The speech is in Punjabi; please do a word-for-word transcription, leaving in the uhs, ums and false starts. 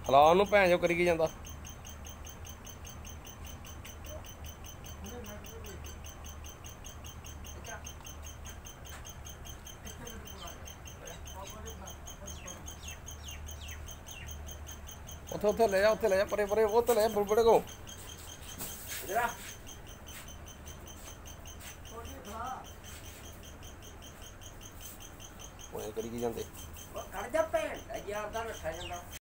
ਖਲਾ ਉਹਨੂੰ ਭੈਣ ਜੋ ਕਰੀ ਕੀ ਜਾਂਦਾ। ਉੱਥੇ ਉੱਥੇ ਲੈ ਜਾ, ਉੱਥੇ ਲੈ ਜਾ, ਪਰੇ ਪਰੇ ਉੱਥੇ ਲੈ ਜਾ ਬੁਲਬੁਲੇ ਕੋ। ਉਹ ਕਰੀ ਕੀ ਜਾਂਦੇ। ਖੜ ਜਾ ਭੈਣ ਯਾਰ ਦਾ ਰੱਖਿਆ ਜਾਂਦਾ।